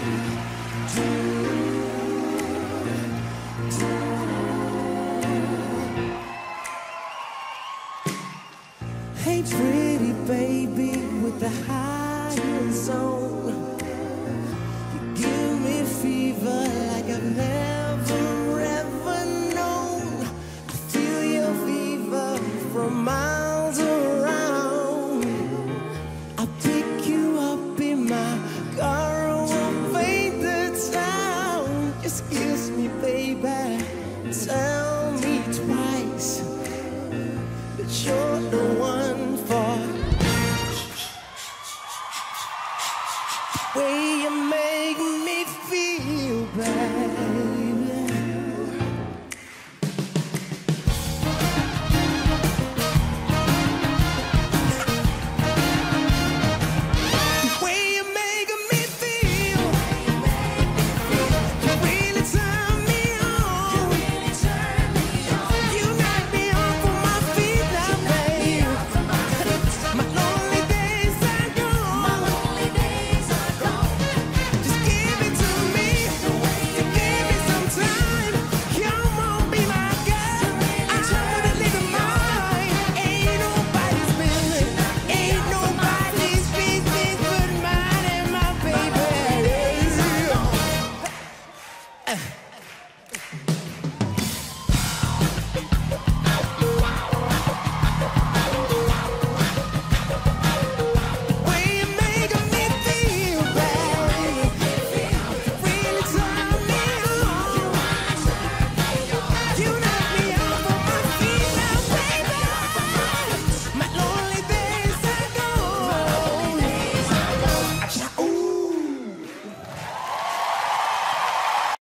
Hey, pretty baby with the high heels on, you give me fever like I've never ever known. I feel your fever from miles around. I'll pick you up in my car and we'll paint the town. Just kiss me, baby, tell me twice that you're the one for. Way you make me feel bad.